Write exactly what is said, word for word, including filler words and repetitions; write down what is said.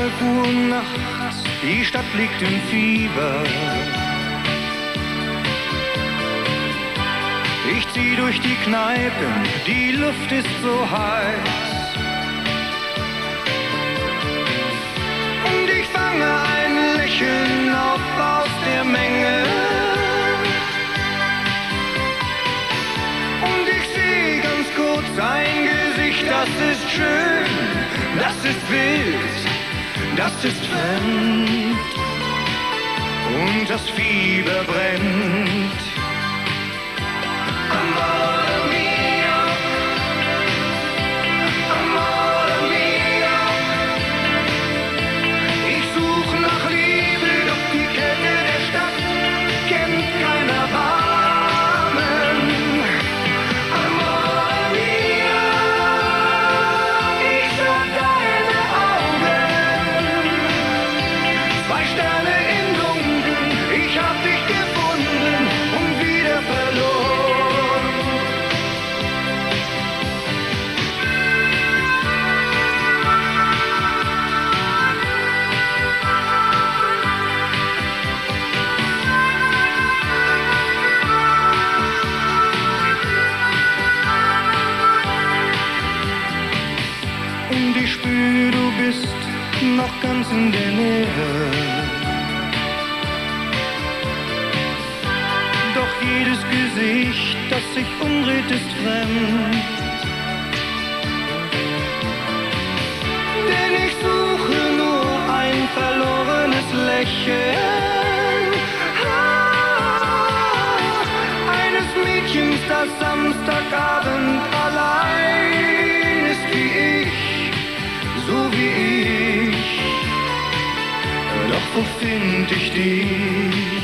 zwölf Uhr nachts, die Stadt liegt im Fieber. Ich zieh durch die Kneipen, die Luft ist so heiß. Und ich fange ein Lächeln auf aus der Menge. Und ich sehe ganz kurz ein Gesicht, das ist schön, das ist wild, das ist fremd. Und das Fieber brennt. Amore mio, amore mio. Ich such nach Liebe, doch die Kälte der Stadt kennt kein Erbarmen. Amore mio, ich sah deine Augen, zwei Sterne im Dunkeln, ich hab dich gefunden und wieder verloren. Und ich spür, du bist noch ganz in der Nähe. Doch jedes Gesicht, das sich umdreht, ist fremd. Denn ich suche nur ein verlorenes Lächeln. Ah, eines Mädchens, das Samstagabend allein ist wie ich. So wie ich, doch wo find ich dich?